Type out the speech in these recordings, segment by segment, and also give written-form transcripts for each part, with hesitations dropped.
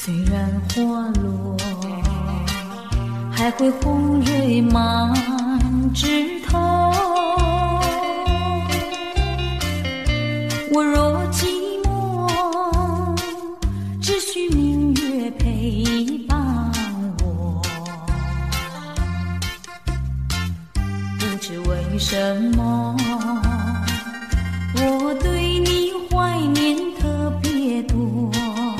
虽然花落，还会红蕊满枝头。我若寂寞，只需明月陪伴我。不知为什么，我对你怀念特别多。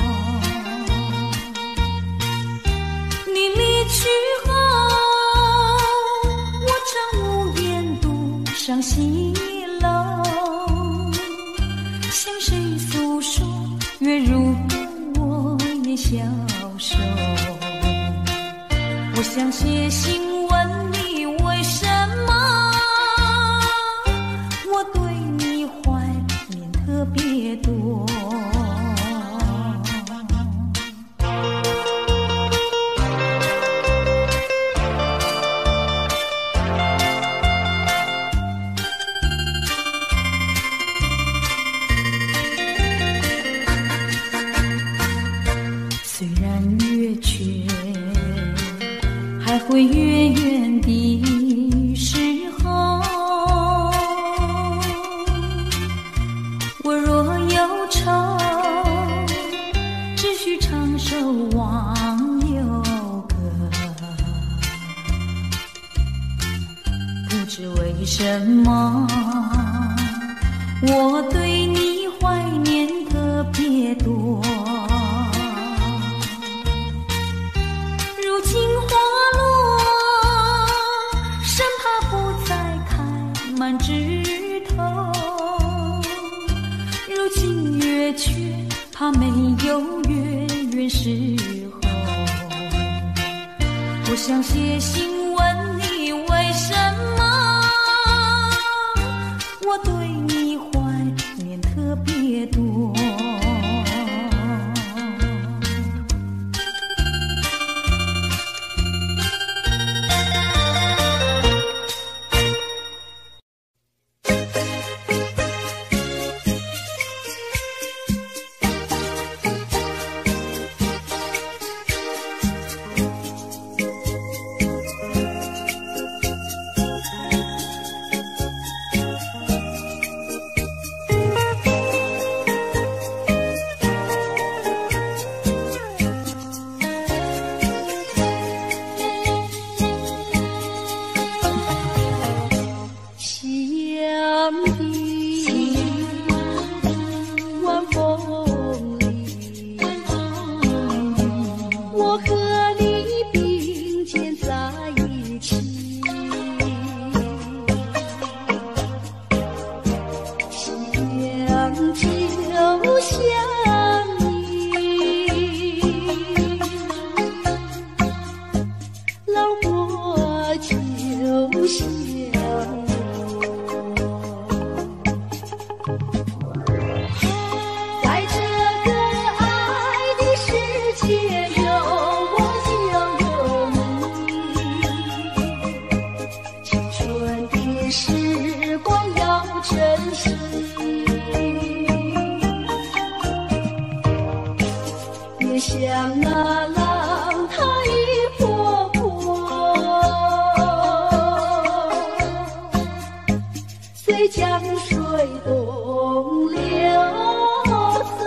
你离去后，我常无言独上西楼，向谁诉说？月如歌，我也消瘦。我想写信问你，为什么我对你怀念特别多？虽然月缺，还会月圆的时候。我若忧愁，只需唱首忘忧歌。不知为什么，我对你怀念特别多。如今花落，生怕不再开满枝头。如今月缺，怕没有月圆时候。我想写信问你，为什么我对你怀念特别多？ 像那浪它一波波，随江水东流走。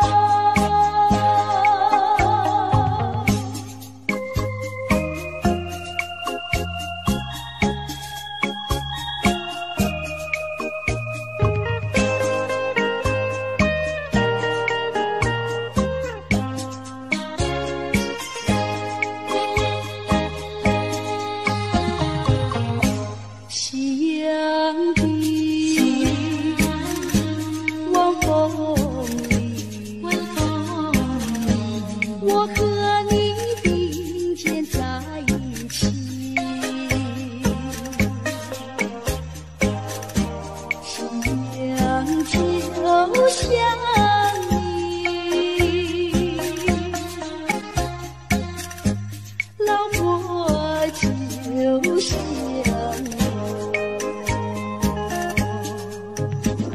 我和你并肩在一起，想就想你，老婆就想我。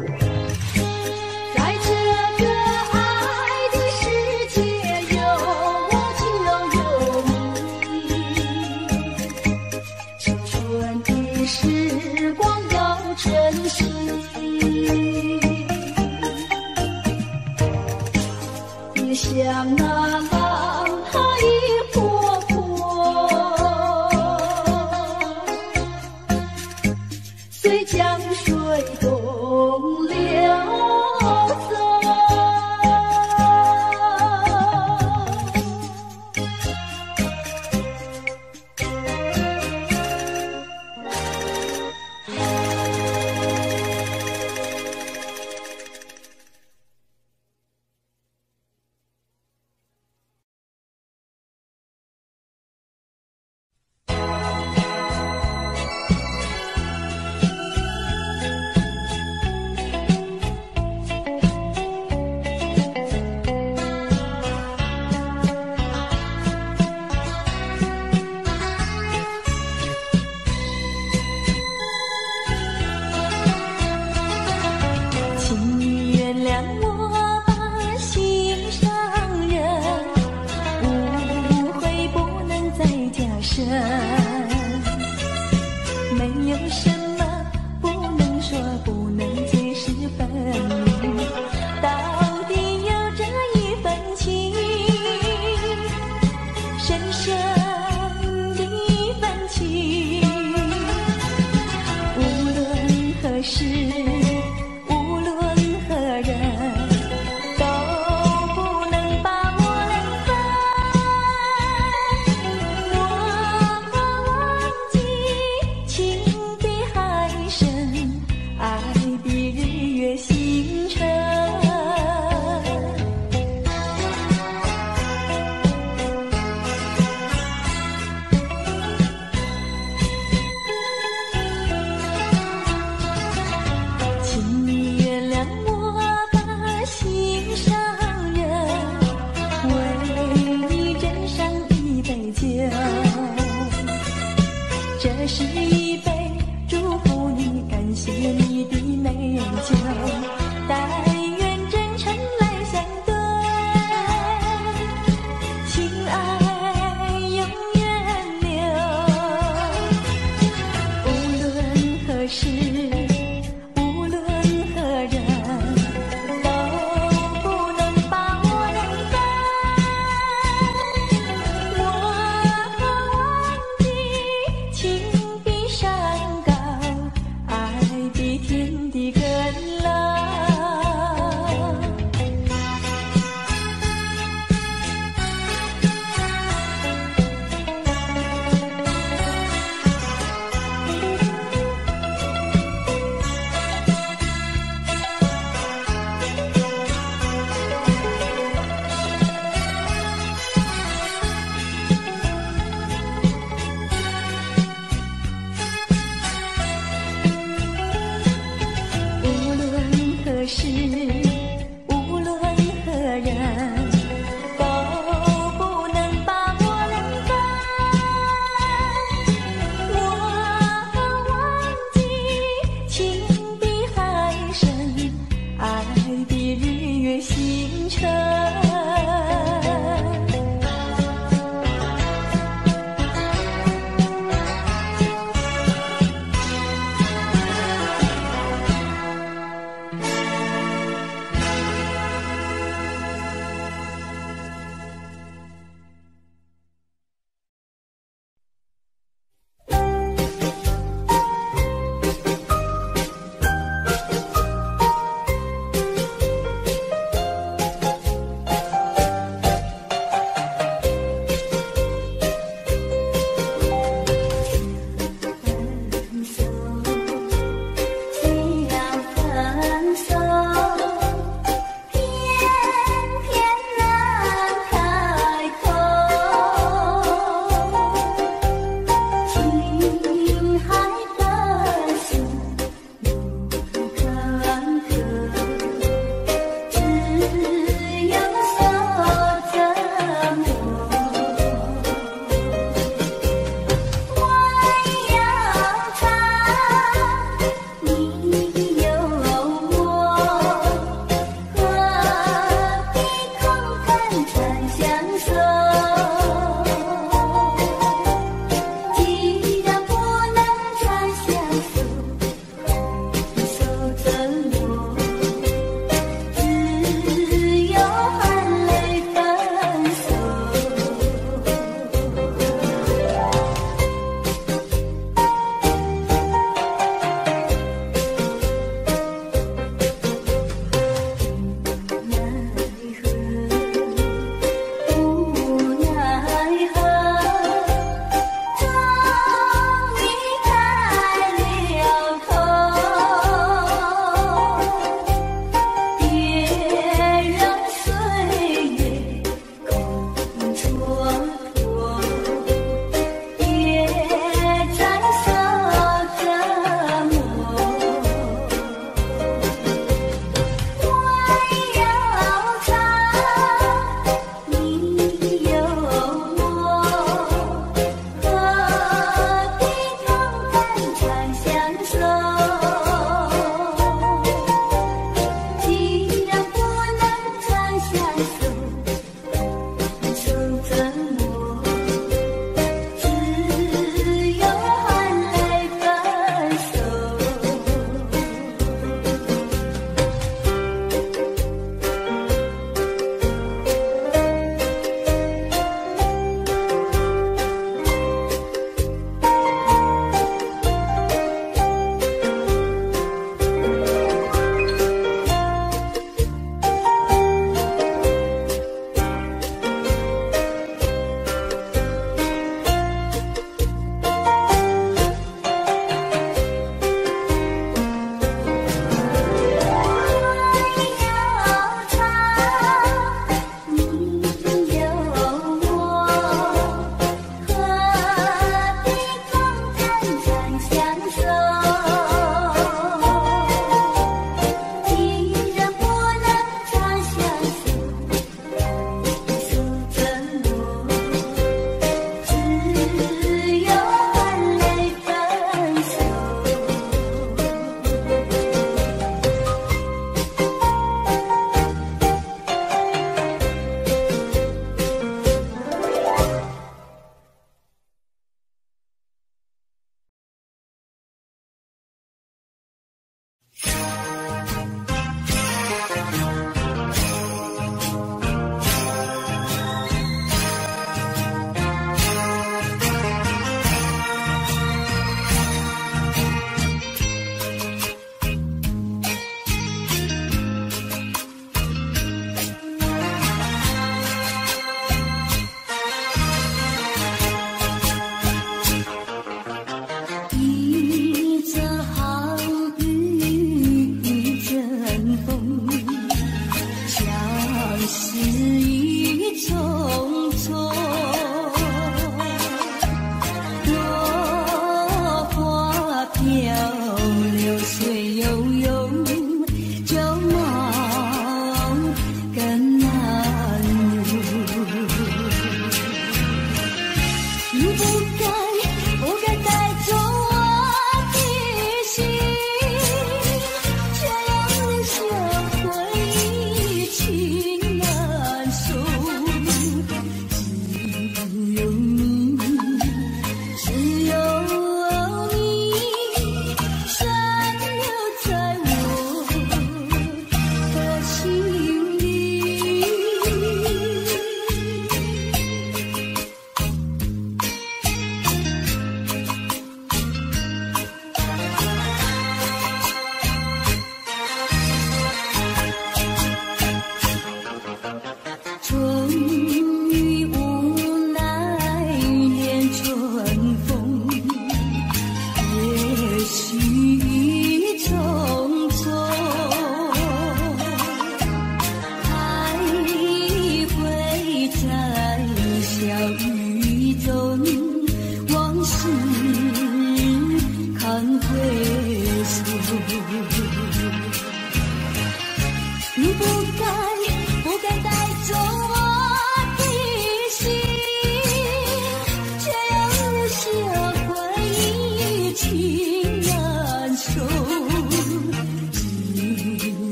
在这个爱的世界有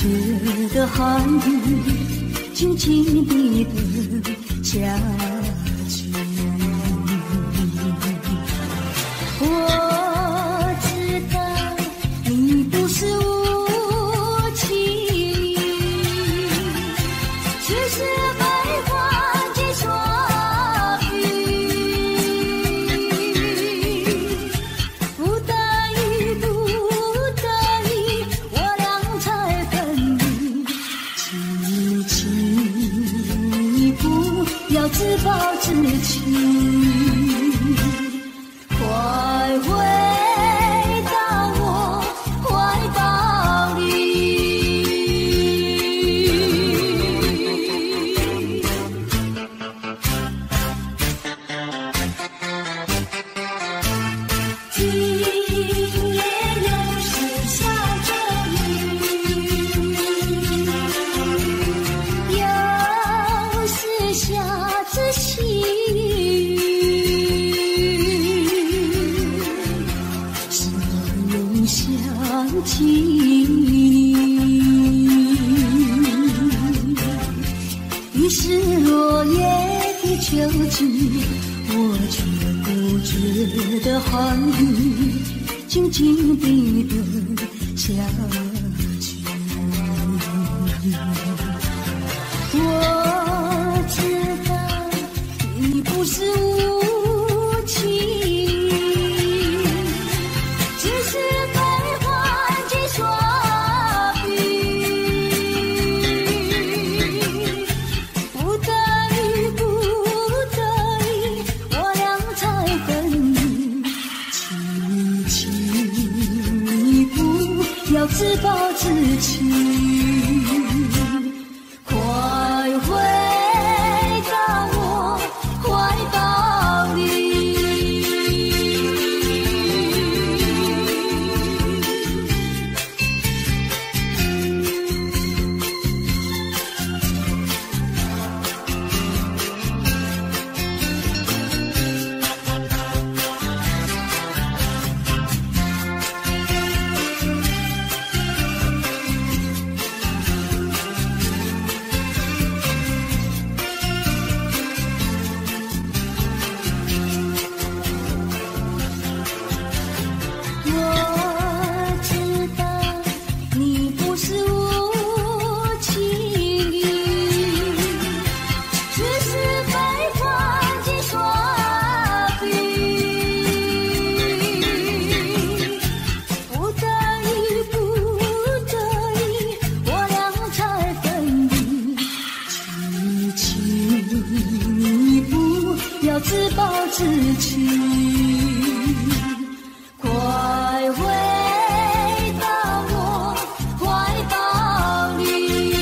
觉的寒雨静静地等下去。我知道你不是无情，只是悲欢几双语。不得已，不得已，我俩才分离。轻轻一步，要自暴自弃。快回到我怀抱里。今夜又是下着雨，又是下着细雨。想起你，于是落叶的秋季，我却不觉得寒雨静静地等下去。我知道你不是无情，只是要自暴自弃。快回到我怀抱里。要自暴自弃。快回到我怀抱里。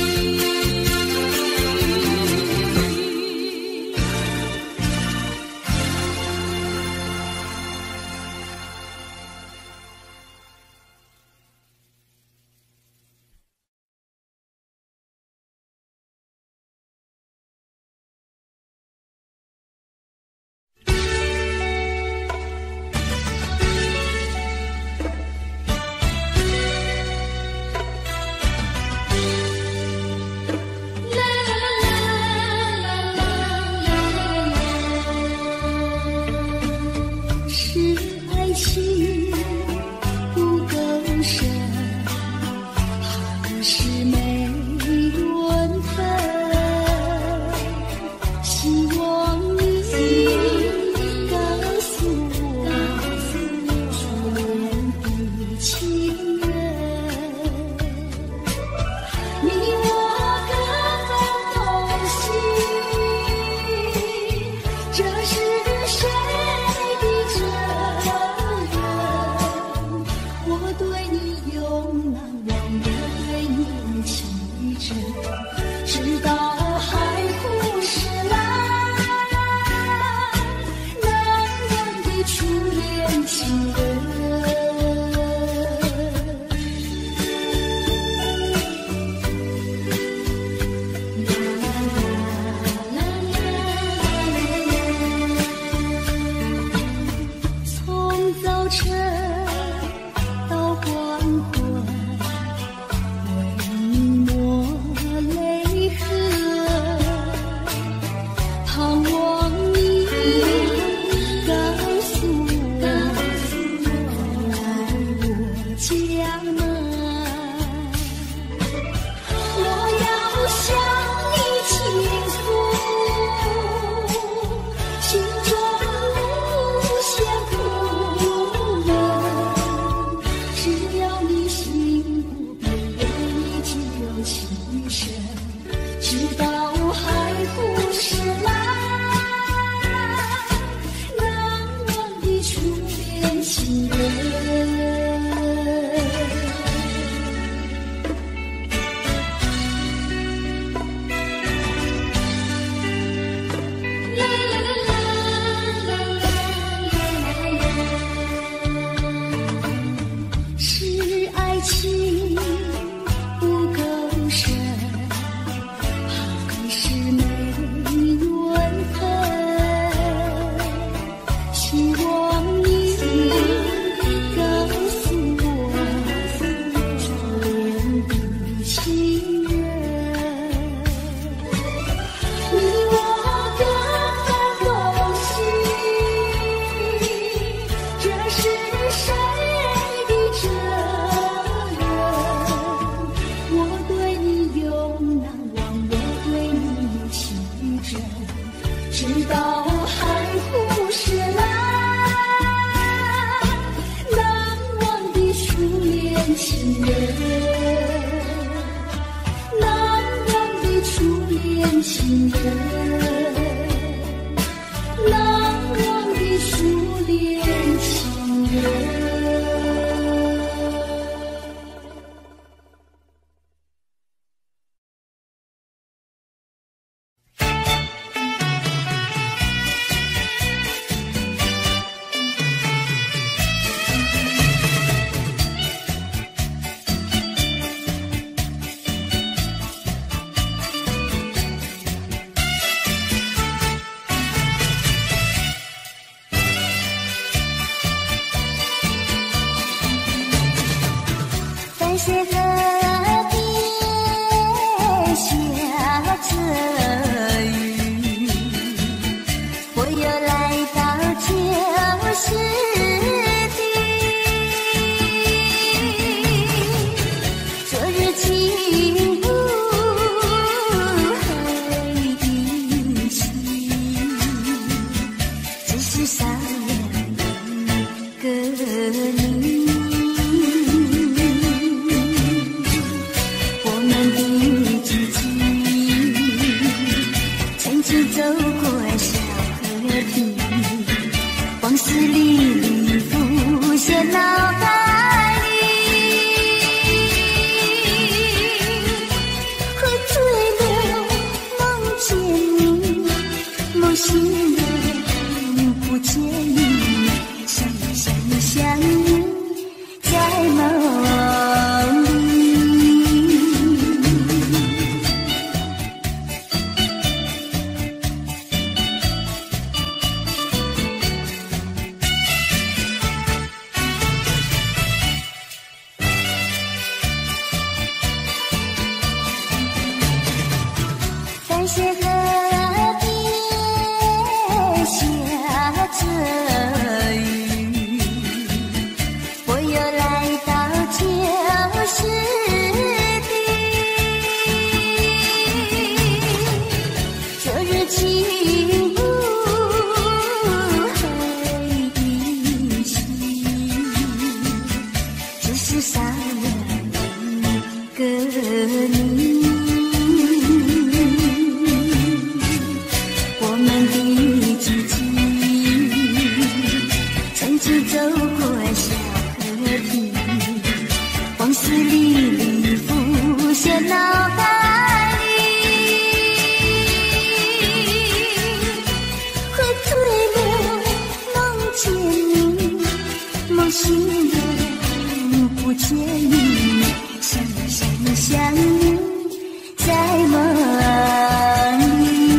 水河边下着雨，我又来到旧时地。昨日情不黑的心，只是少了个你。走过小河堤，往事历历浮现脑海里，喝醉了梦见你，梦醒了不见你，想你在梦里。水河边下着雨，我又来到旧时地。昨日情不黑的心，只是少了个你。走过小河堤，往事历历浮现脑海里，喝醉了梦见你，梦醒了不见你，想你在梦里。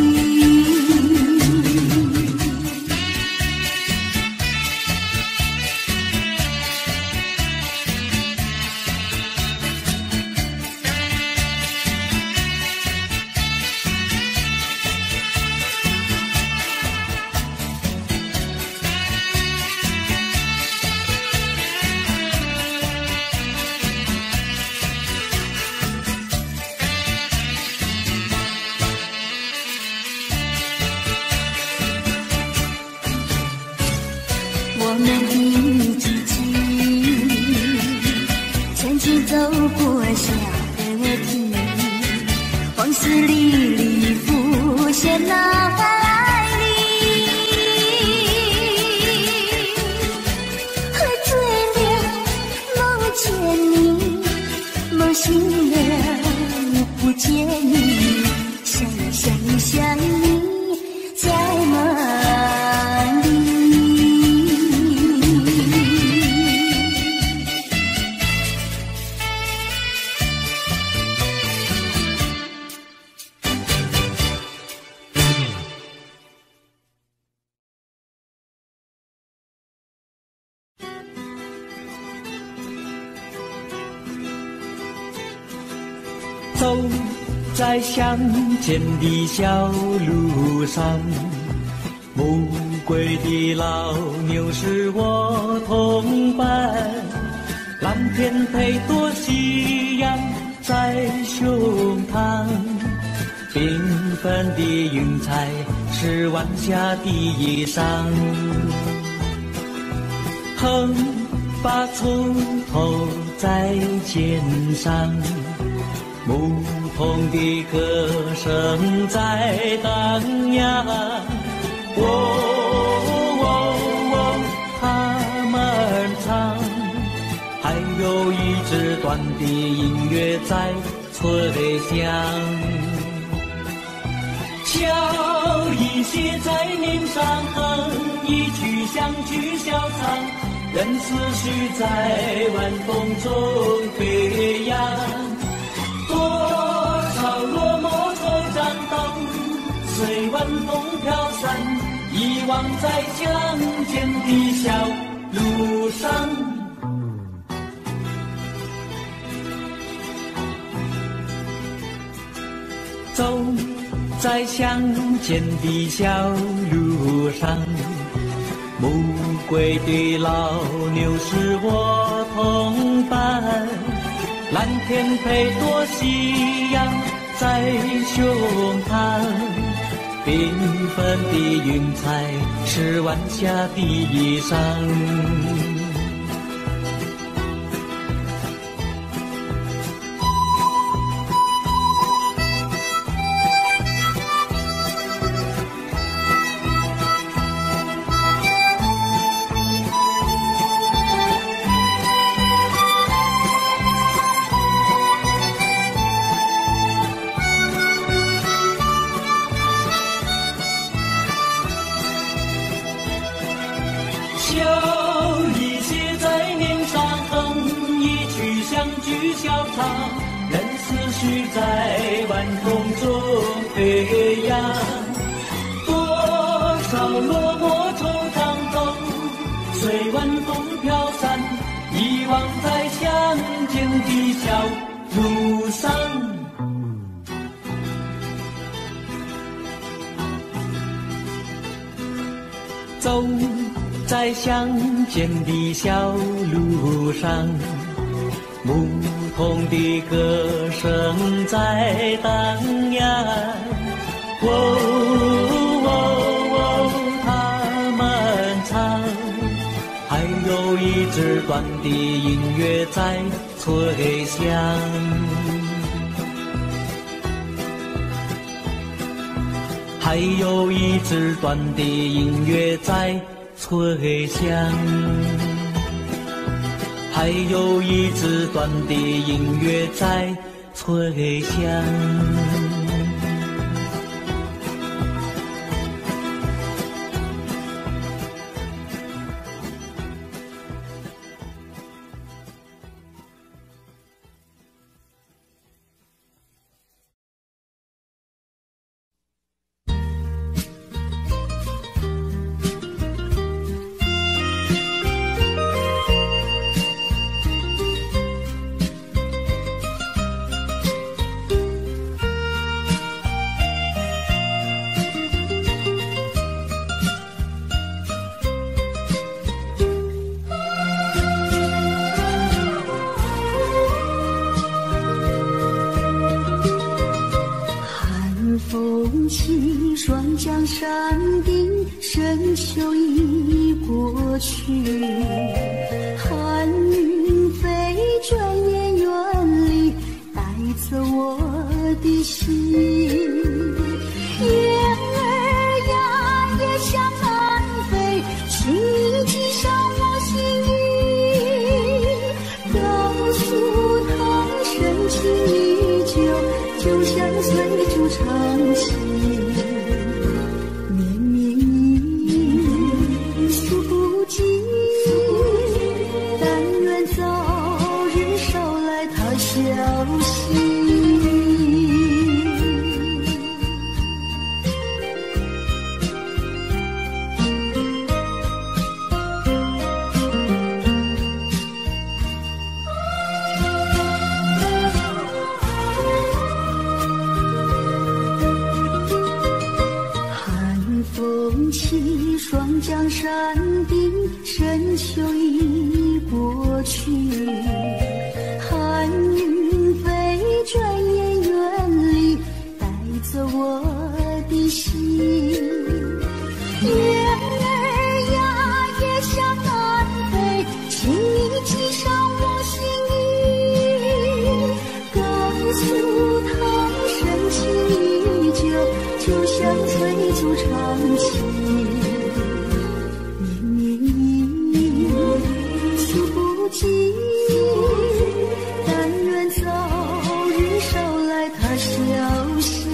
我们的知己，曾经走过小河堤，往事历历浮现脑海里，喝醉了梦见你，梦醒了不见你，想你在梦里。 走在乡间的小路上，暮归的老牛是我同伴，蓝天配朵夕阳在胸膛，缤纷的云彩是晚霞的衣裳，横把锄头在肩上，牧童的歌声在荡漾，他们唱，还有一支短的音乐在吹响，笑意写在脸上，哼一曲乡曲小唱，任思绪在晚风中飞扬。多少落寞惆怅都随晚风飘散，遗忘在乡间的小路上。 走在乡间的小路上，暮归的老牛是我同伴，蓝天配朵夕阳在胸膛，缤纷的云彩是晚霞的衣裳。在晚空中飞扬，多少落寞惆怅中随晚风飘散，遗忘在乡间的小路上。走在乡间的小路上，牧童的歌声在荡漾，他们唱，还有一支短的音乐在吹响，还有一支短的音乐在吹响，还有一支短的音乐在吹响。 霜降山顶，深秋已过去，寒云飞，转眼远离，带走我的心。雁儿呀，也向南飞，请你系上我心意，告诉他深情依旧，就像随处长情。霜降山顶，深秋已过去，寒云飞，转眼远离，带走我的心。雁儿呀，也向南飞，请你系上我心意，告诉他深情依旧，就像催促长情。但愿早日捎来他消息。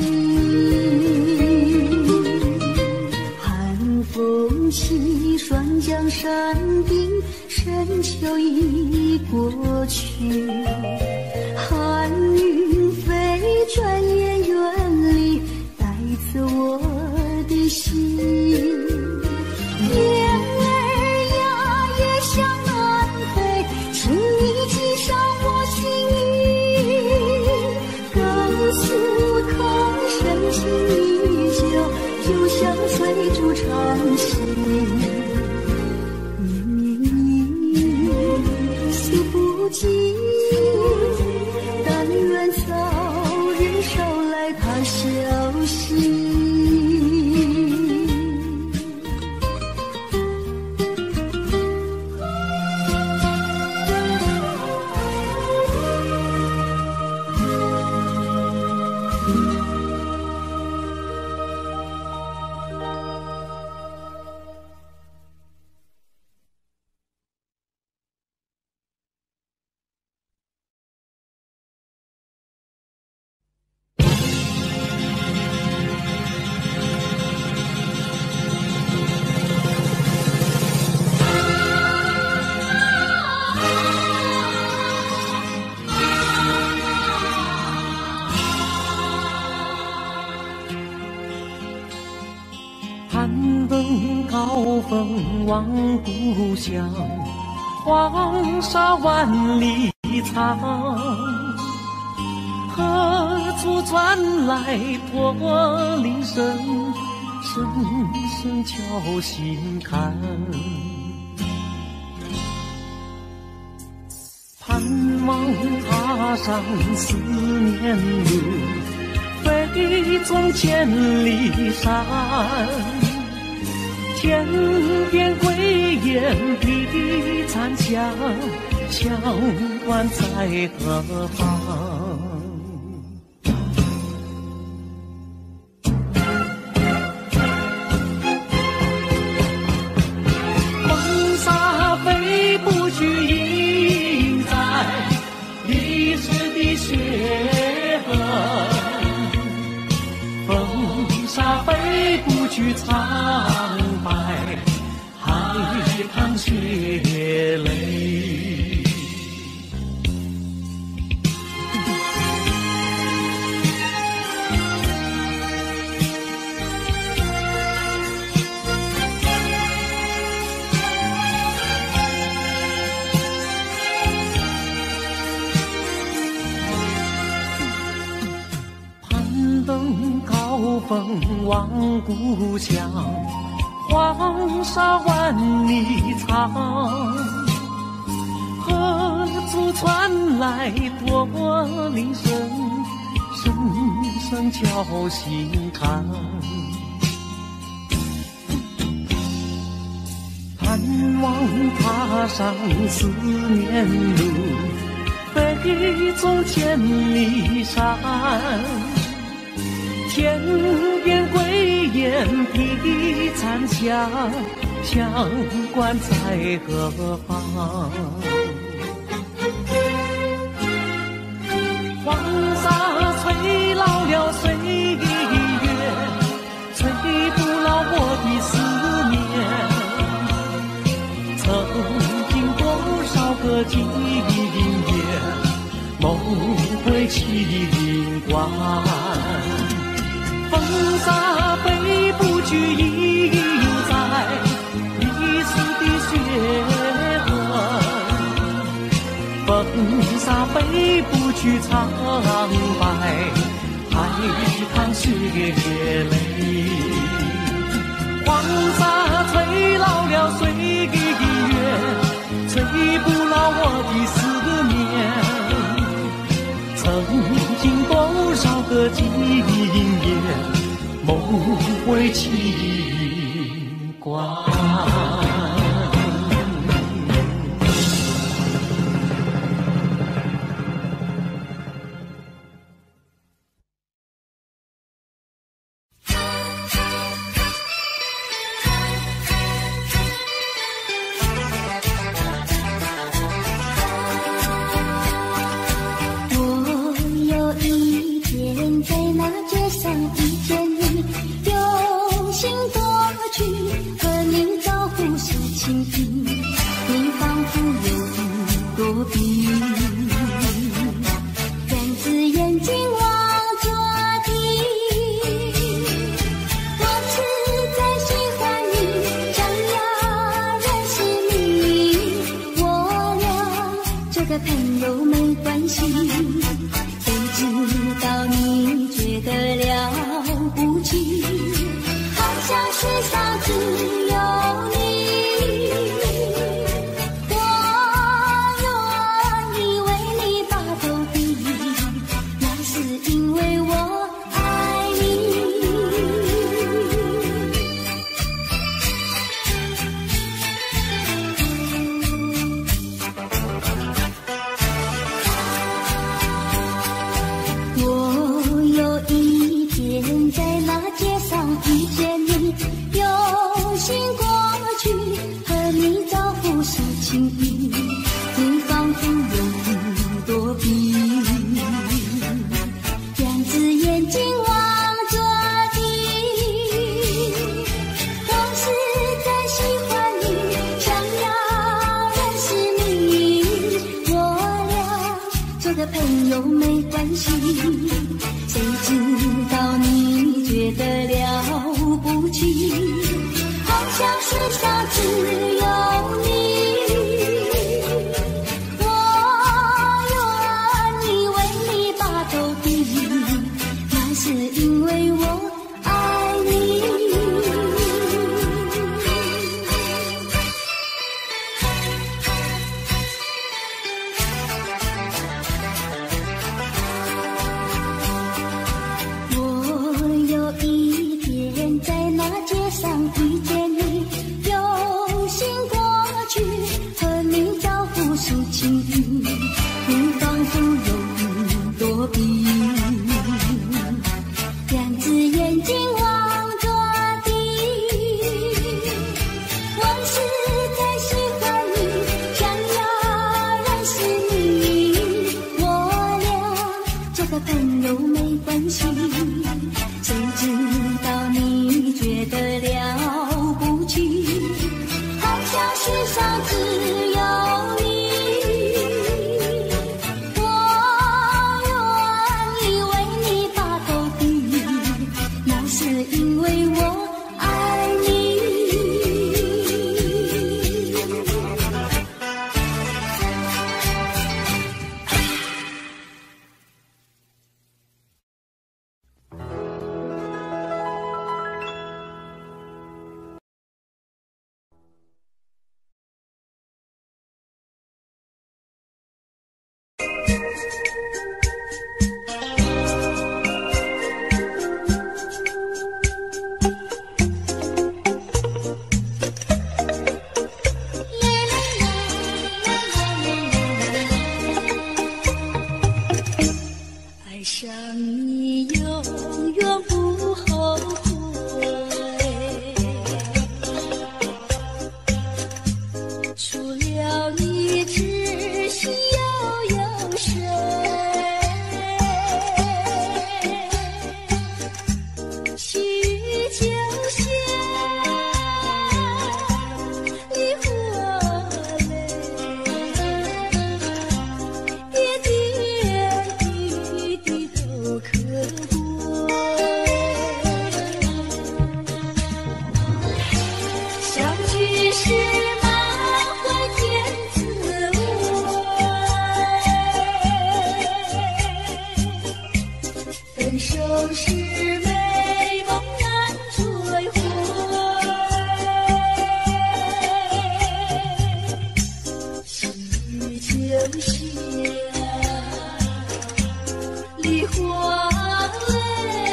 寒风起，霜降山顶，深秋已过去，寒云飞，转眼远离，带走我的心。雁儿呀，也向南飞，请你系上我心意，告诉他风望故乡，黄沙万里长。何处传来驼铃声，声声敲心坎。盼望踏上思念路，飞纵千里山。天边归雁披残香，相关在何方？黄沙飞不去，印在历史的血痕。风沙飞不去，苍白海棠血泪。攀登高峰望故乡，黄沙万里长。何处传来驼铃声，声声敲心坎。盼望踏上思念路，飞纵千里山。天边归雁披残香，相关在何方？黄沙催老了岁月，催不老我的思念。曾经多少个今夜，梦回麒麟关。风沙飞不去，印在历史的血痕。风沙飞不去，苍白海棠血泪。黄沙催老了岁月，催不老我的思念。曾经多少个今夜，梦回麒麟关。 得了不起，好像是。 世上只有你，我愿意为你把头低，那是因为我爱你。爱上你永远不后悔，除了你知心又有谁？细雨就像梨花泪，点点滴滴都可贵。相聚时满怀甜滋味，分手时美梦难追回。细雨就像梨花泪，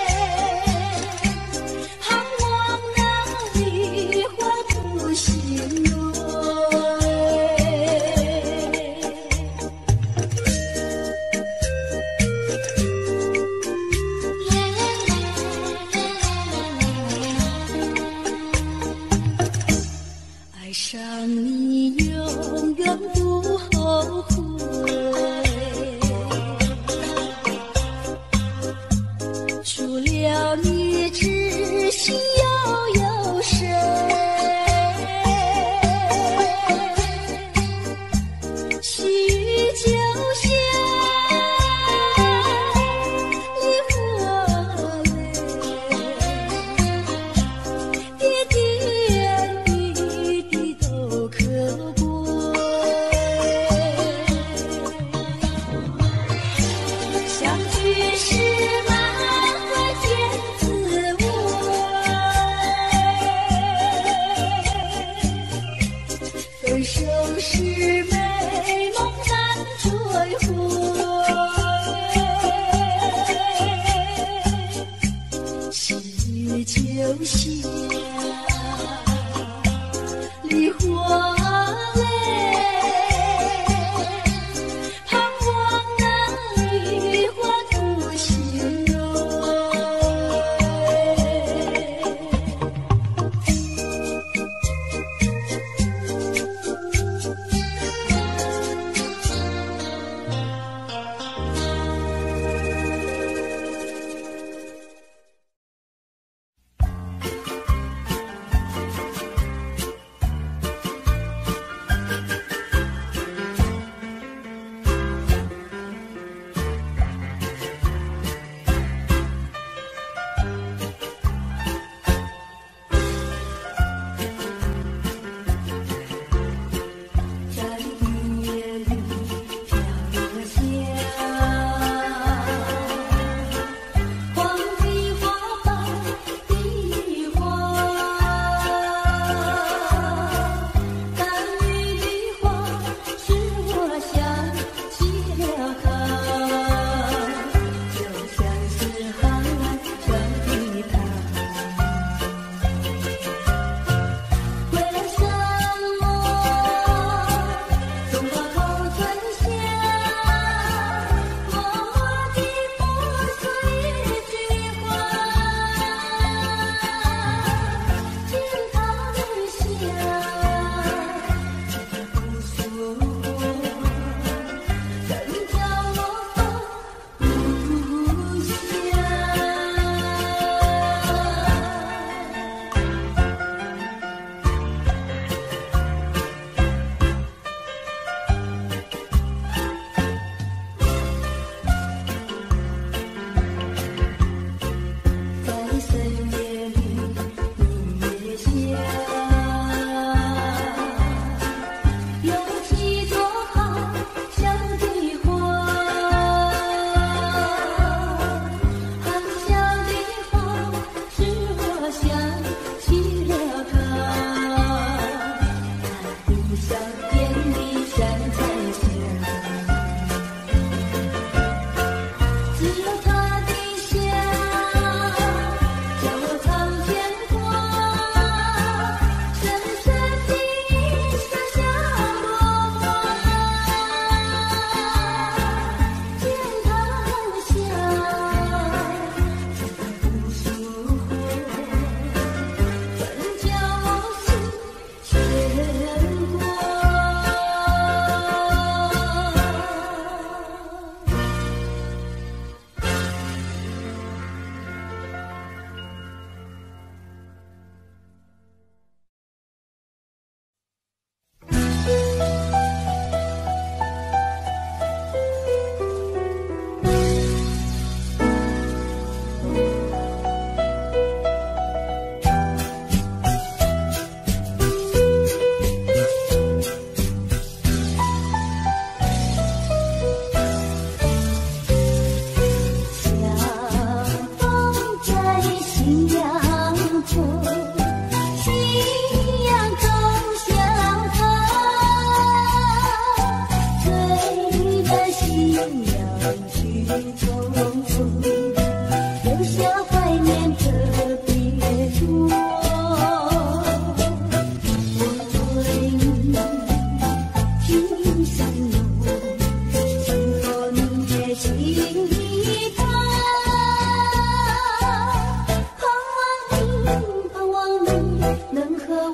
盼望那梨花不心碎。爱上你永远不后悔，除了你知心又有谁？细雨就像梨花泪，点点滴滴都可贵。相聚时满怀甜滋味，分手时美梦难追回。细雨就像梨花泪，盼望那梨花不心碎。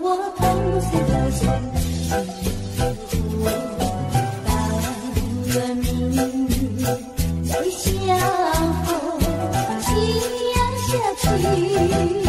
我同心跳心，但愿命运再相逢，夕阳下去。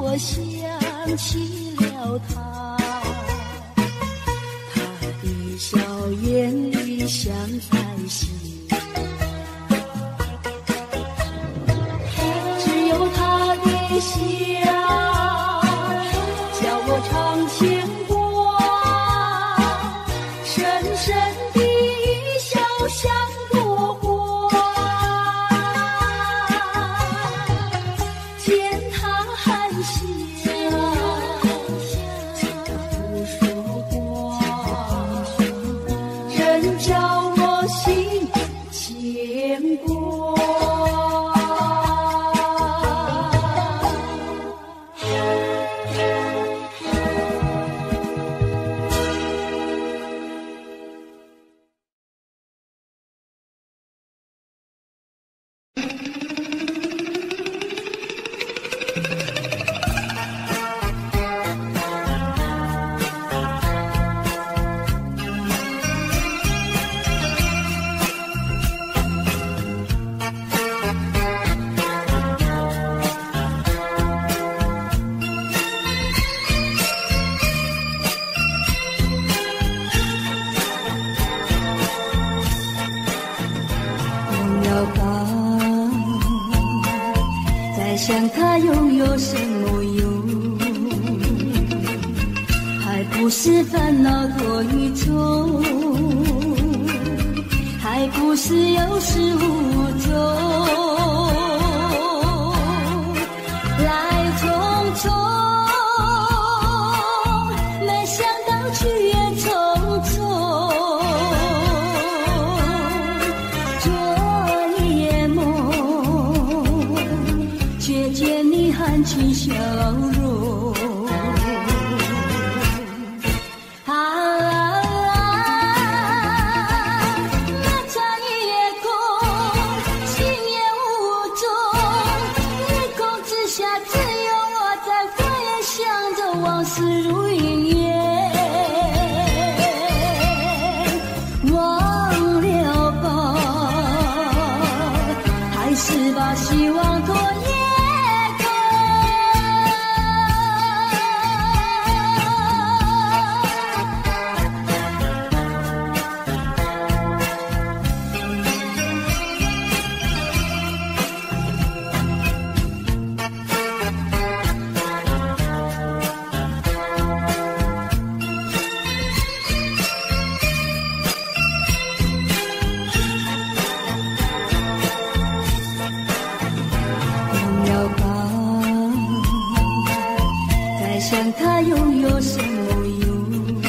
起了他，他的笑眼里像彩星，只有他的笑叫我常牵挂，深深的笑像朵花，见他含笑不说话，真叫我心牵挂。 想他拥有什么用？还不是烦恼多与重，还不是有始无终，来匆匆，没想到去也匆匆。昨夜梦，却见你含情笑容。往事如云烟，忘了吧，还是把希望拖夜想他拥有什么用？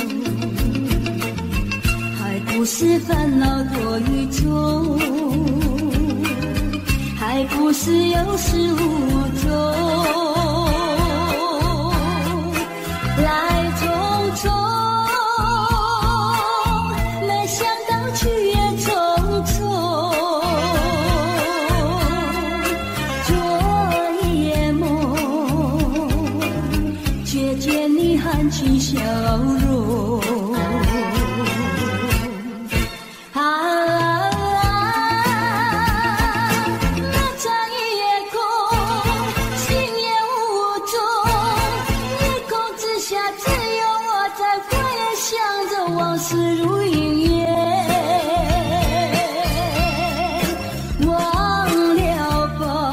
还不是烦恼多与重，还不是有始无终，来匆匆，没想到去也匆匆。昨夜梦，却见你含情笑容。那场夜空，星夜无踪，夜空之下只有我在回想着往事如云烟，忘了吧，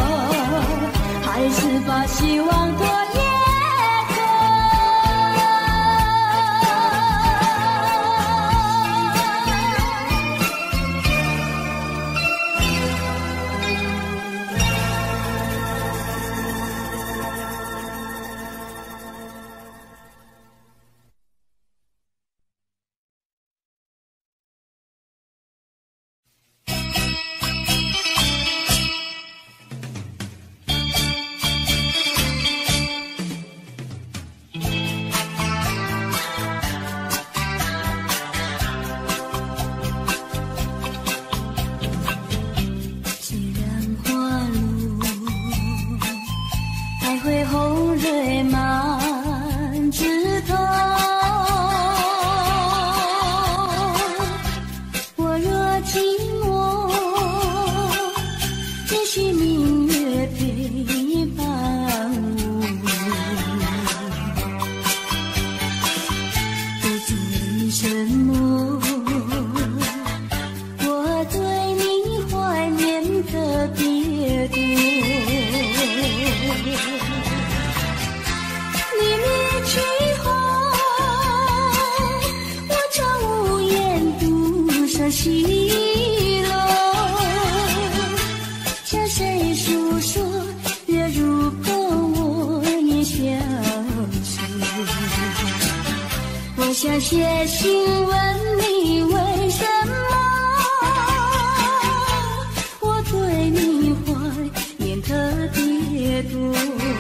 还是把希望拖夜么？我对你怀念特别多。你离去后，我常无言独伤西落。向谁诉说？月如风，我也消失。我想写信问你为什么，我对你怀念特别多。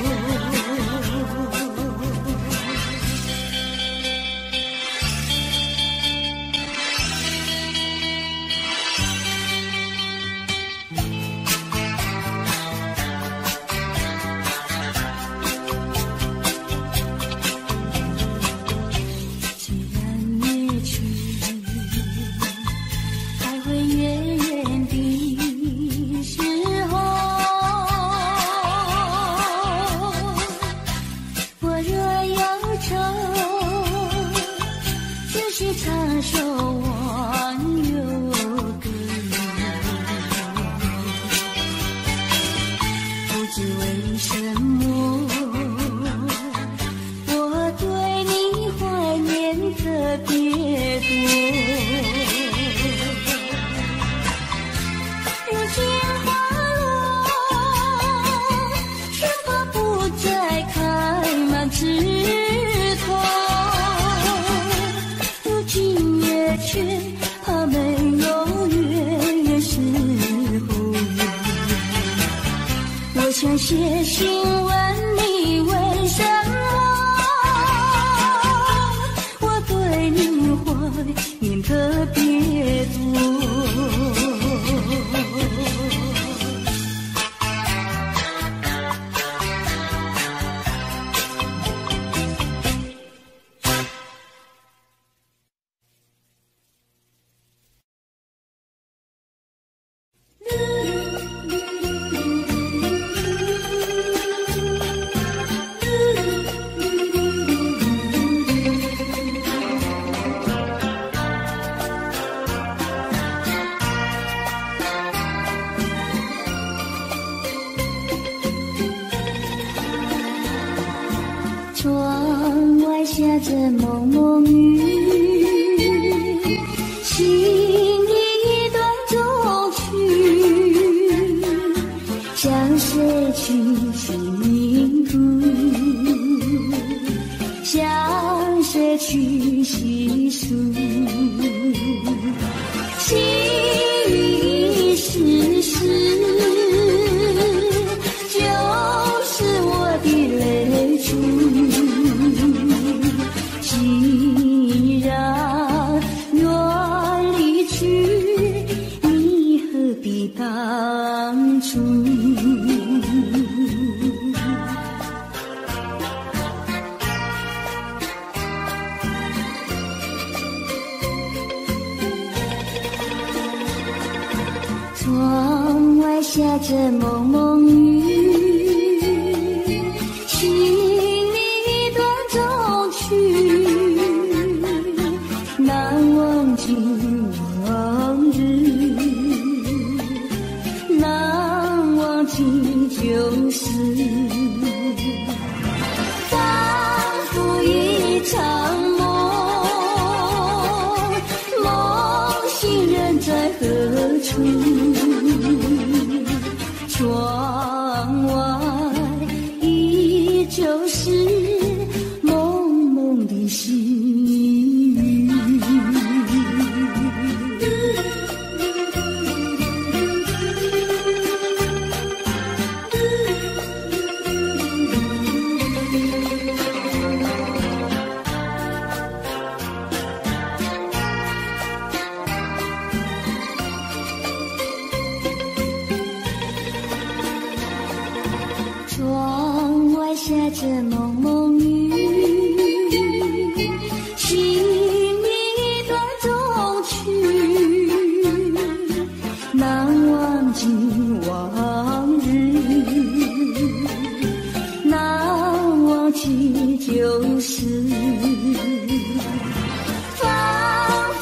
长守望有个不知为什么，我对你怀念特别多。如今花落，春花不再开满枝头。却怕没有月圆时候，我想写信问你为什么，我对你怀念特别多。窗外下着蒙蒙雨，心里一段衷曲，向谁去倾吐？向谁去细数？心里事事就是我的泪珠。既然愿离去，你何必当初？窗外下着蒙蒙雨，心里一段衷曲，难忘记往日，难忘记旧事，仿佛一场梦，梦醒人在何处？窗外依旧是蒙蒙的细雨。窗外下着蒙蒙雨，心里一段衷曲，难忘记往日，难忘记旧事，仿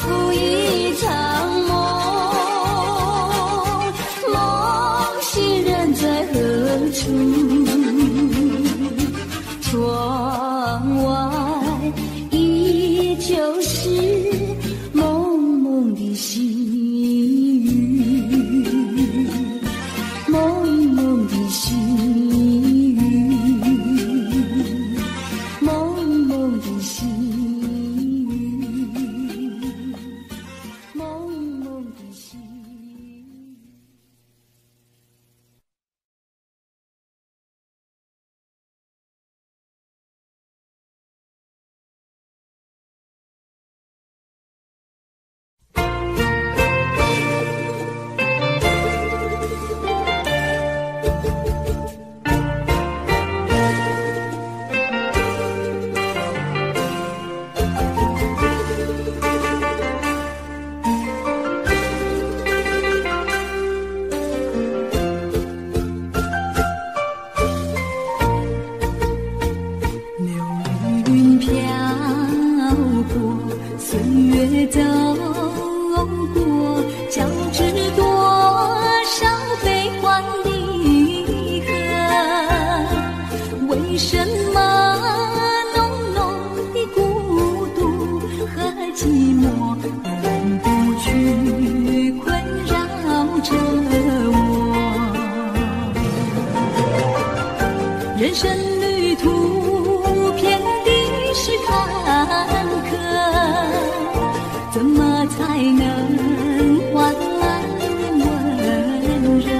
人生旅途遍地是坎坷，怎么才能换来温柔？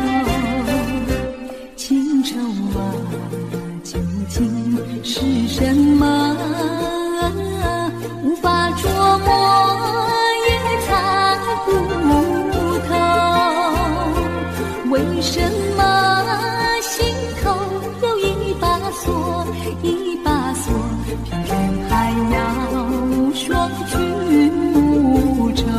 情愁啊，究竟是什么？无法捉摸，也猜不透。为什么心头有一把锁，一把锁，偏偏还要双去无愁？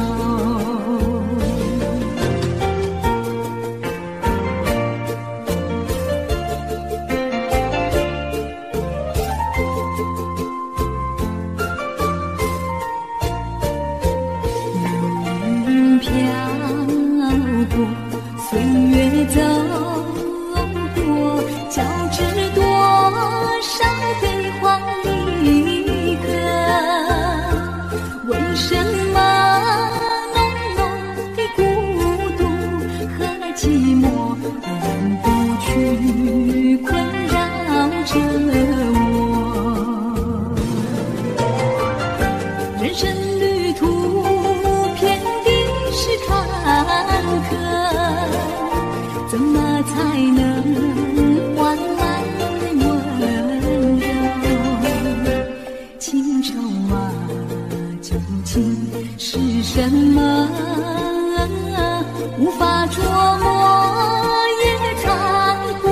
飘过，岁月走过，交织多少悲欢离合？为什么浓浓的孤独和寂寞永不去困扰着我？人生旅途遍地是坎坷，怎么才能换来温柔？情愁啊，究竟是什么？无法捉摸，也猜不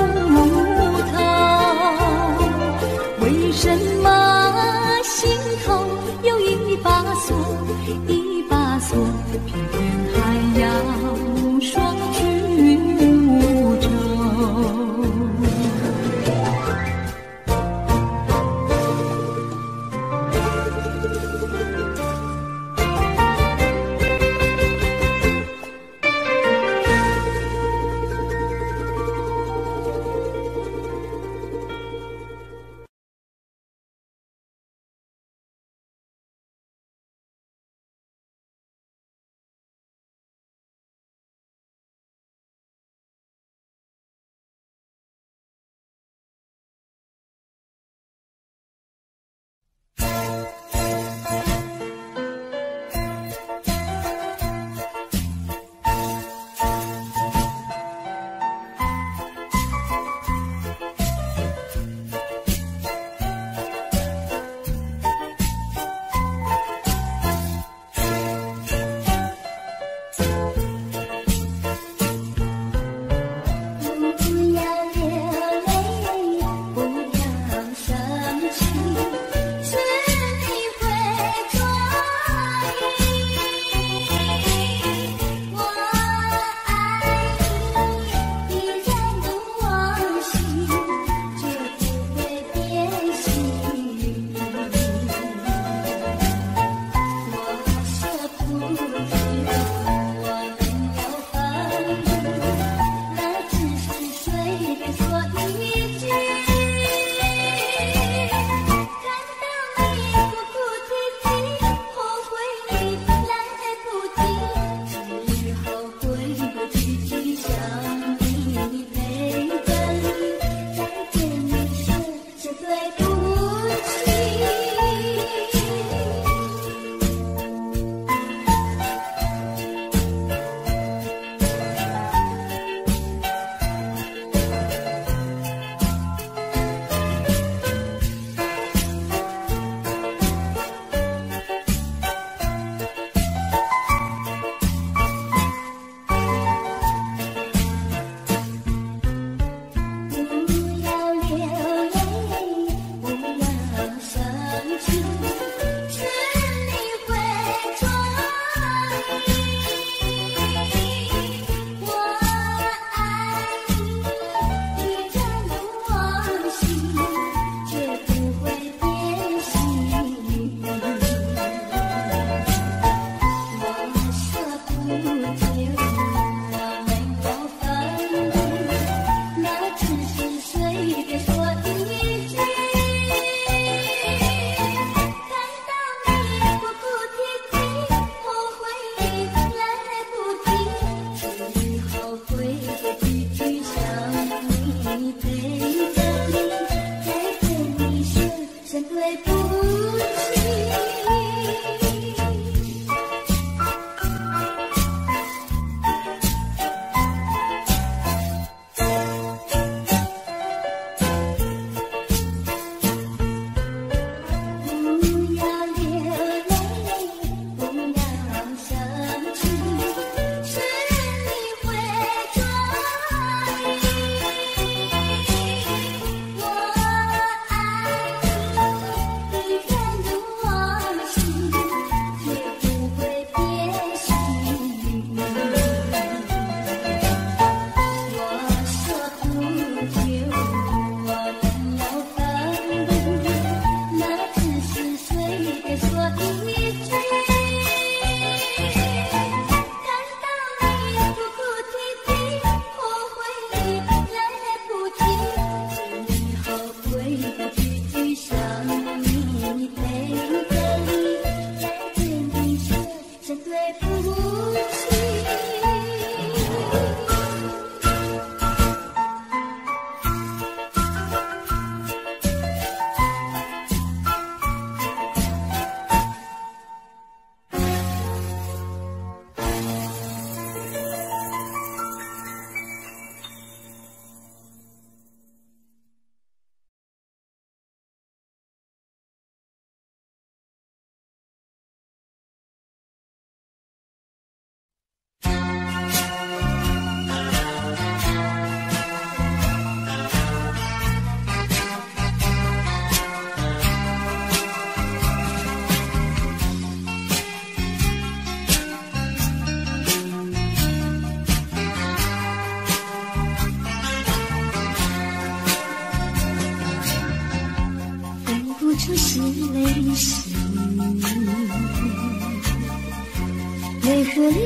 透。为什么心头有一把锁，一把锁，偏偏还要双去无愁？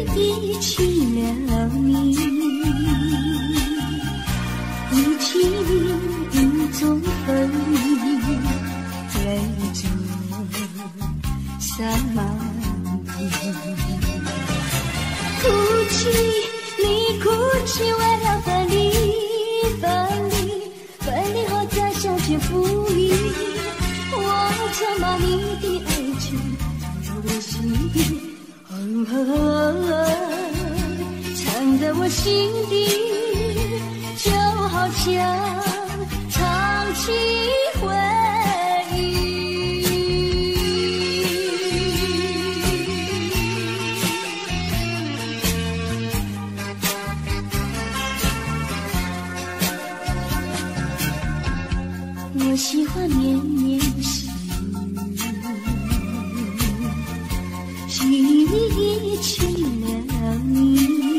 遗弃了你，遗弃你雨中分离，泪中洒满地。哭泣，你哭泣，为了分离，分离，分离后再相见不易。我责骂你的爱情藏在我心底，藏在我心底，就好像藏起回忆。我喜欢绵绵细雨，遗弃了你，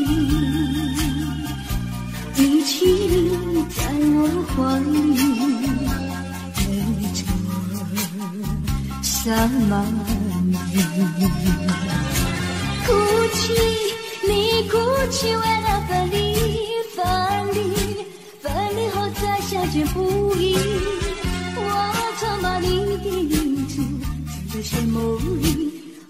遗弃你在我怀里，泪中洒满地。哭泣，你哭泣，为了分离，分离，分离后再相见不易。我责骂你的影子藏在谁梦里，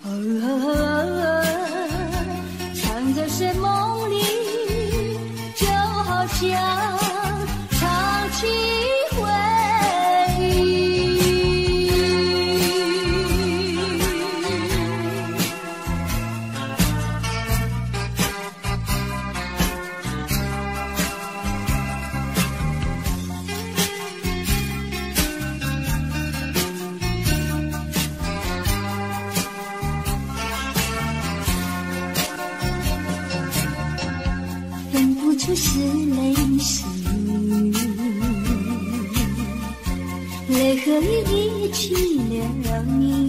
藏在谁梦里，就好像藏起回忆。是泪是雨，泪和雨遗弃了你，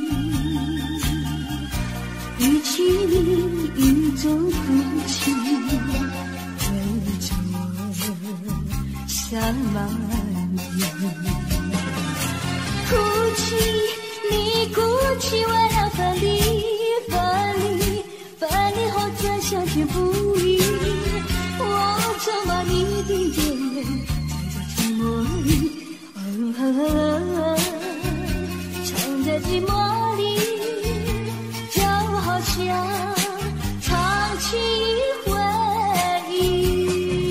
遗弃你雨中哭泣，泪中洒满地。哭泣，你哭泣，为了分离，分离，分离后再相见不易。我责骂你的眼泪藏在寂寞里，藏在寂寞里，就好像藏起回忆。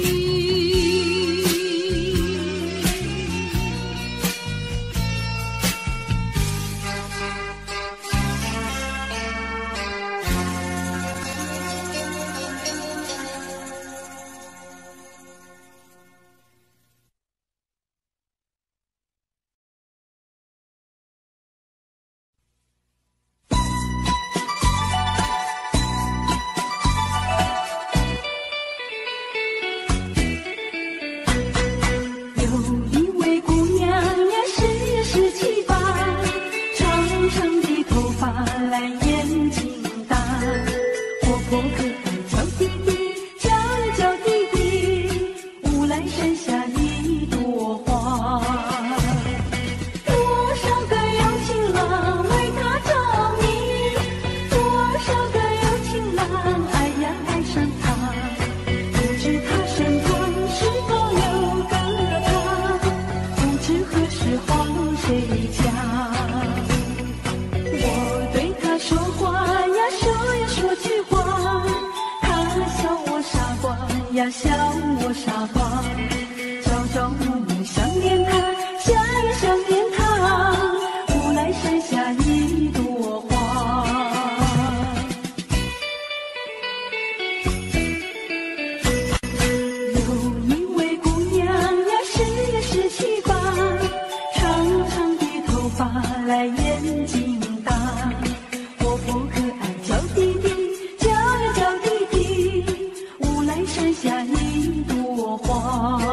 呀，笑我傻瓜，朝朝暮暮想念他，夏夜想念他，无奈山下一朵花。有一位姑娘呀，17、18，长长的头发来眼睛大，活泼可爱叫弟弟，叫呀叫弟弟，无奈山下一朵花。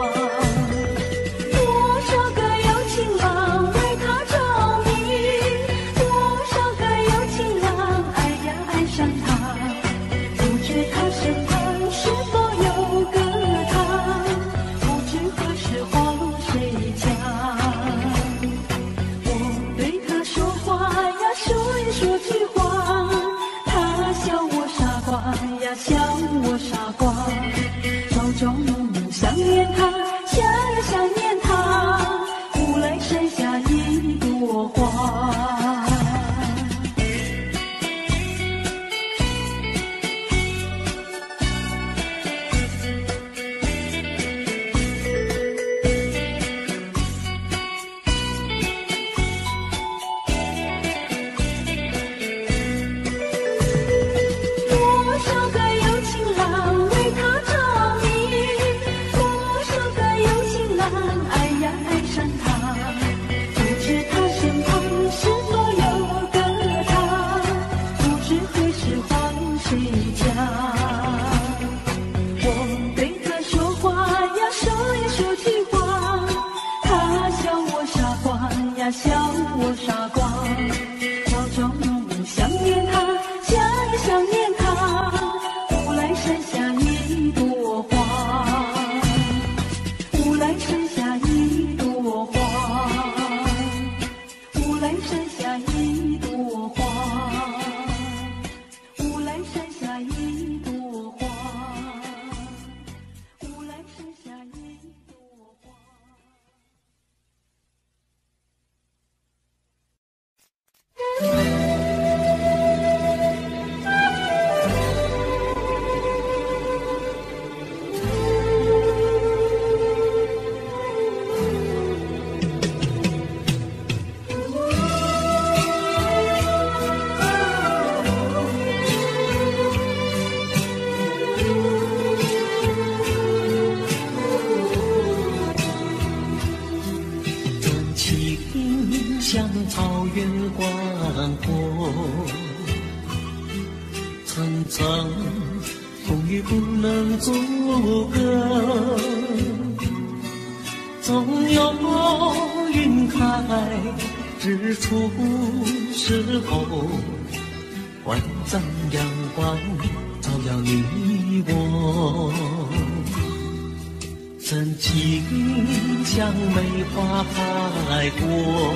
呀，笑我傻瓜。朝朝暮暮想念他，想呀想念他，无来山下一朵花。笑我傻瓜，朝朝暮暮想念他，想呀想念他，无来山下一朵花，无来山下一朵花，无来山下一朵花，无来山下一朵花，无来山下一朵花。 像草原广阔，层层风雨不能阻隔，总有云开日出时候，万丈阳光照耀你我。真情像梅花开过，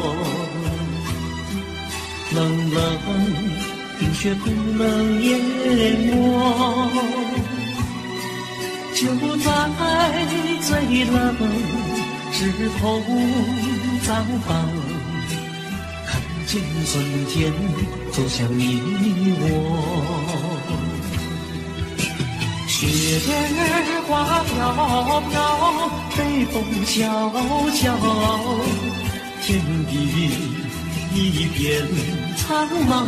冷冷冰雪不能淹没，就在最冷时候绽放，看见春天走向你我。雪花飘飘，北风萧萧，天地一片苍茫。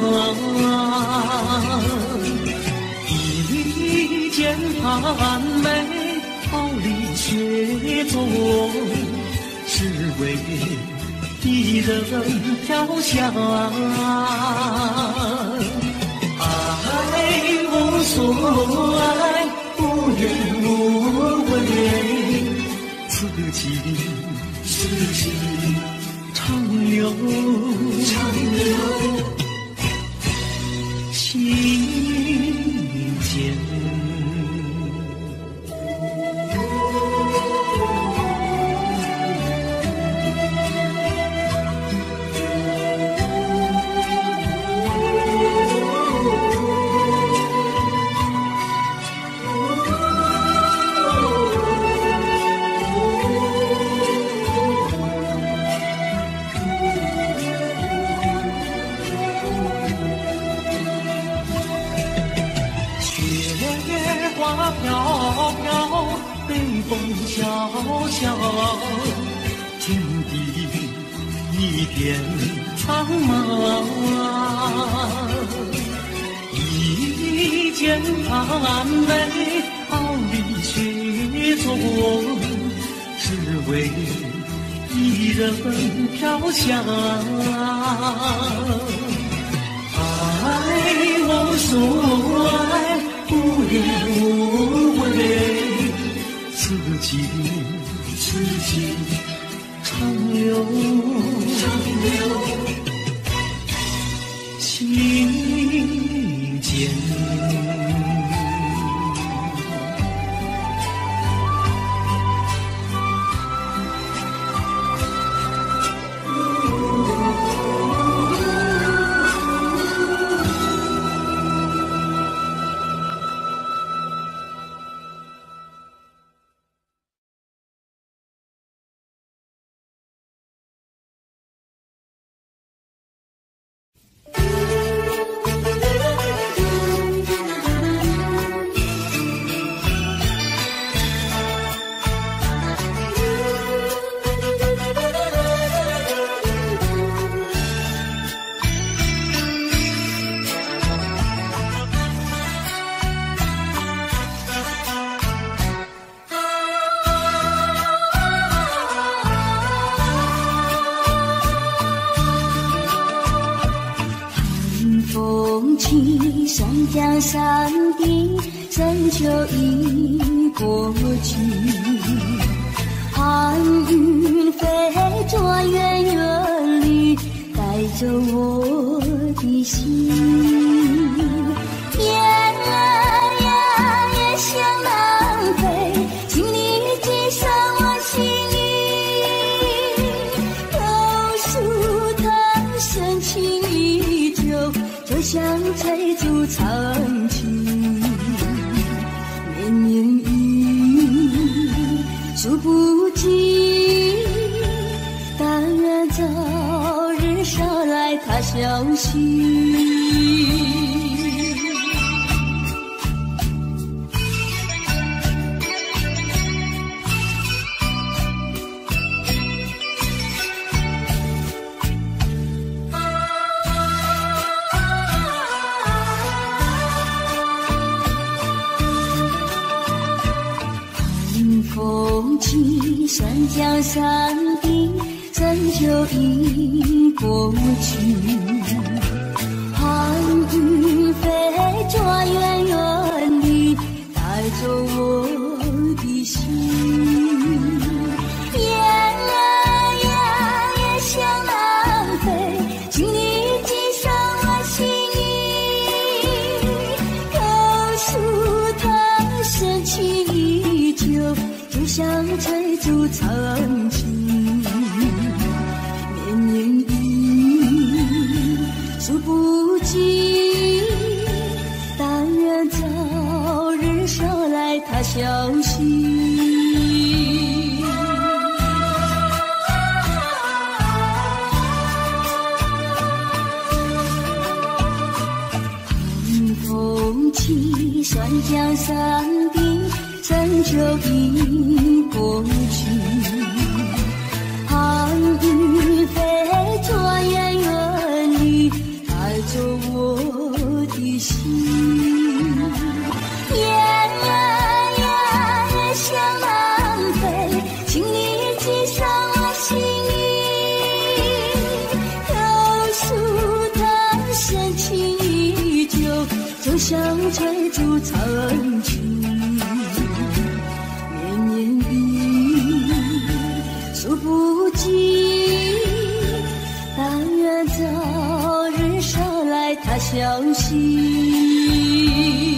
一剑寒梅，傲立雪中，只为一人飘香。爱无所爱，无怨无悔，此情长留，心间。飘飘，北风萧萧，天地一片苍茫。一剑寒梅，傲立雪中，只为一人飘香。爱无所爱，无怨无悔，此情长留，心间。 山顶，深秋已过去，寒云飞转远远里，带走我的心。雁儿呀，也向南飞，请你寄上我心意。柳树藤深情依旧，就像翠竹长青。绵绵雨，数不尽，但愿早日捎来他消息。风起山江山顶，深秋已过去，寒云飞转远远里，带走我的心。雁儿呀，也向南飞，请你寄上我心意。柳树藤深情依旧，就像翠竹长青。绵绵雨，数不尽，但愿早日捎来他消息。寒风起山江山顶，深秋已过去，寒云飞转远远里，带走我的心。雁儿呀，也向南飞，请你寄上我心意。柳树藤深情依旧，就像翠竹长青。数不尽，但愿早日捎来他消息。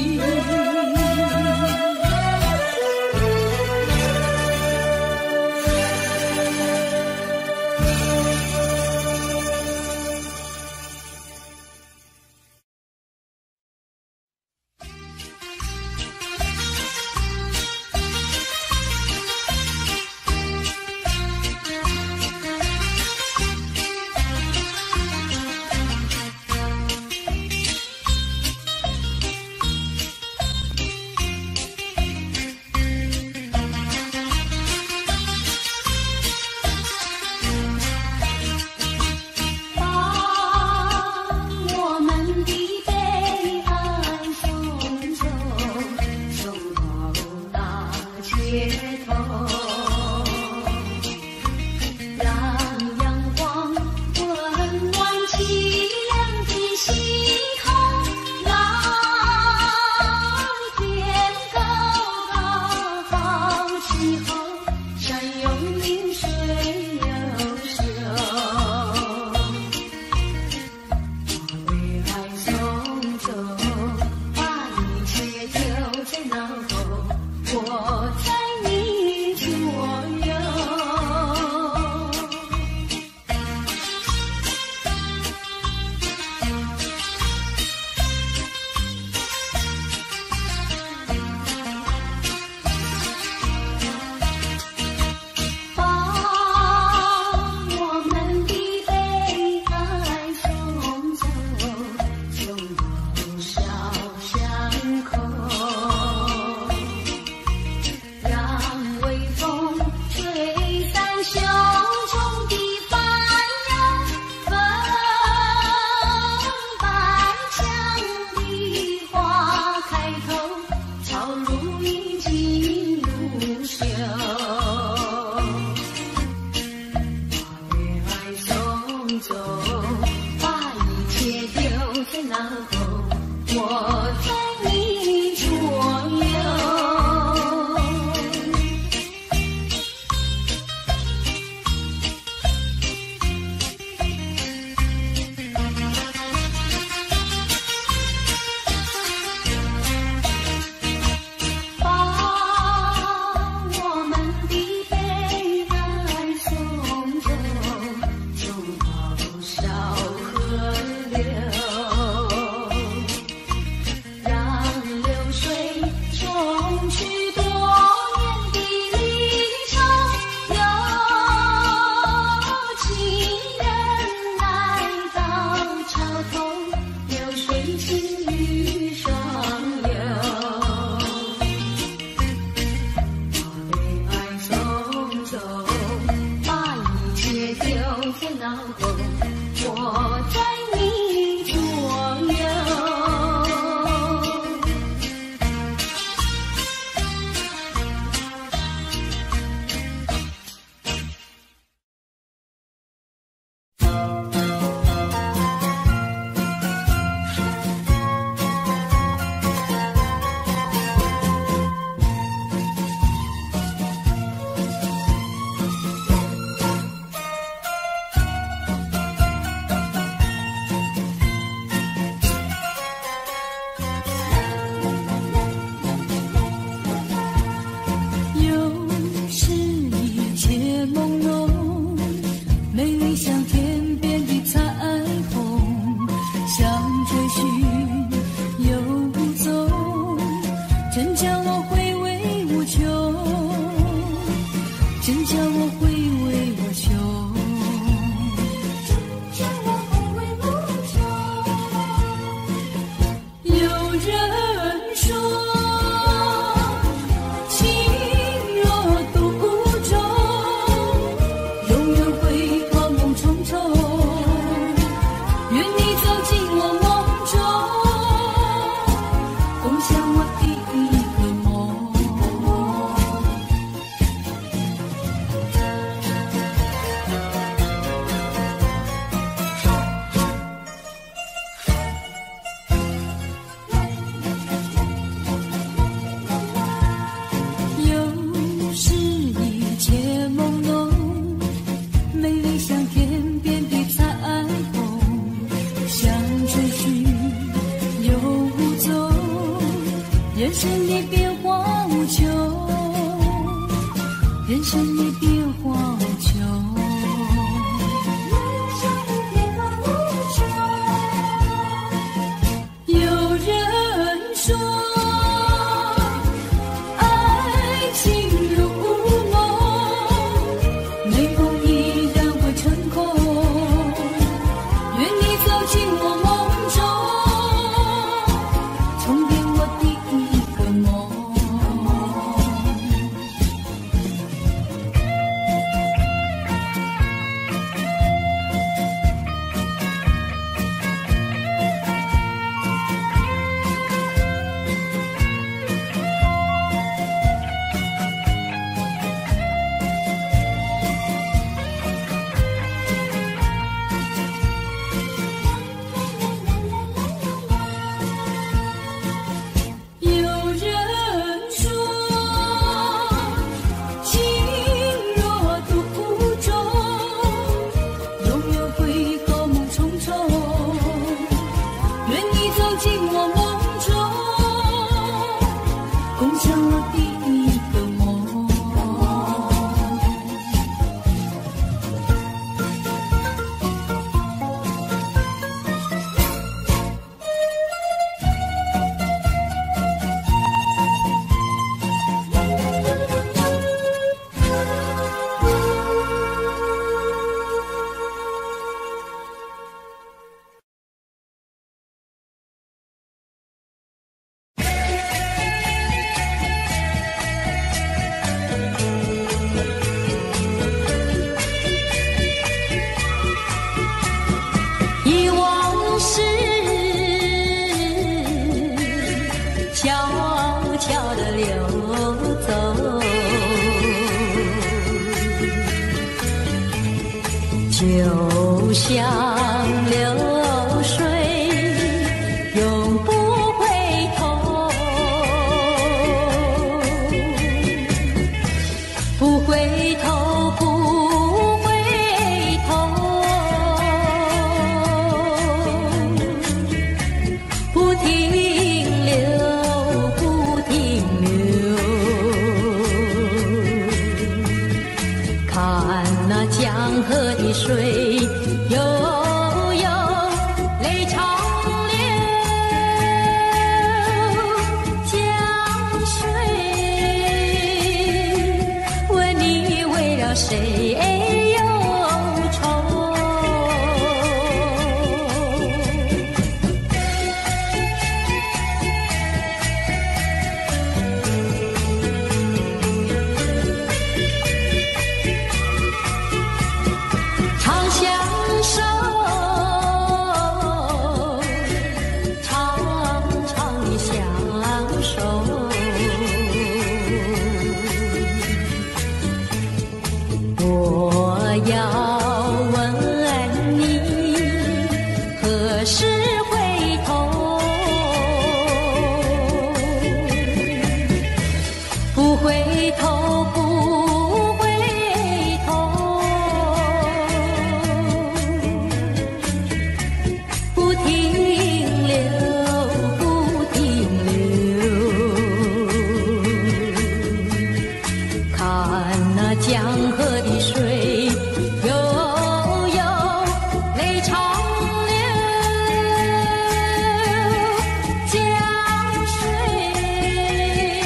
真叫我回味无穷，真叫我回味无穷。人生的变化无穷，人生的变化无穷，人生的变化无穷。有人说，爱情如梦，每梦依然会成空。愿你走进我梦中，重叠我的就像流水永不回头，不回头，不回头，不停留，不停留。看那江河的水悠悠，泪长流。江水问你为了谁忧愁？常相守，常常的相守。我要问你，何时回头？不回头，不回头，不停留，不停留。看那江河的水悠悠，泪长流。江水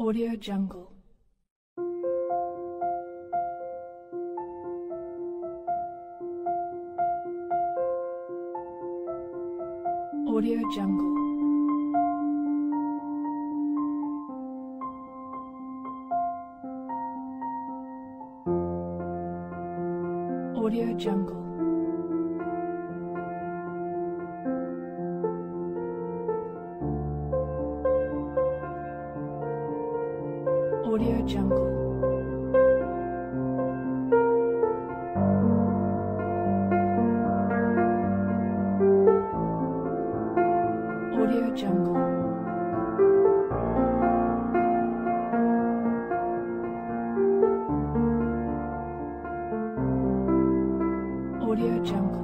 Audio Jungle. Audio Jungle. Audio Jungle. Audio Jungle. Audio Jungle. Audio Jungle.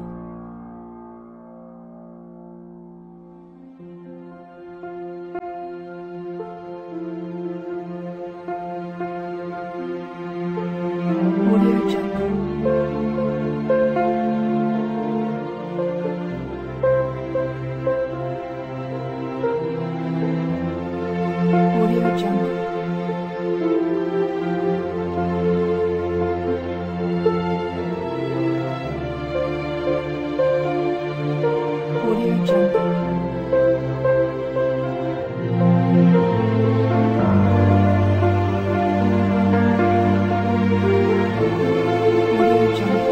Audio Jungle. Audio Jungle. Audio Jungle. Audio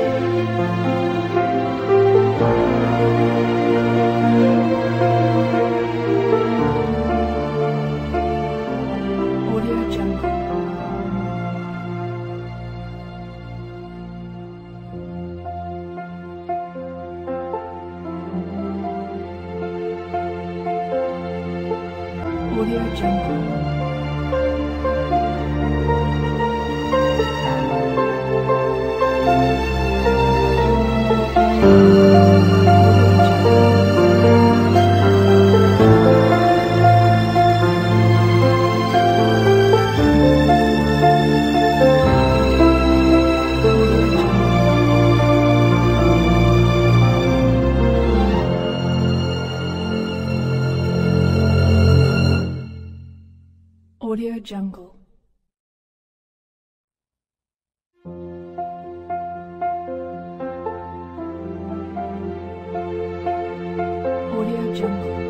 Jungle. Audio Jungle. Audio Jungle. Audio Jungle.